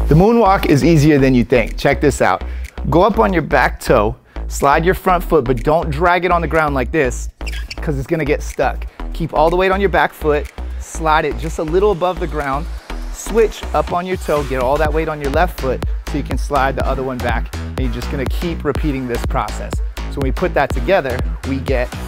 The moonwalk is easier than you think. Check this out. Go up on your back toe, slide your front foot, but don't drag it on the ground like this because it's gonna get stuck. Keep all the weight on your back foot, slide it just a little above the ground, switch up on your toe, get all that weight on your left foot so you can slide the other one back. And you're just gonna keep repeating this process. So when we put that together, we get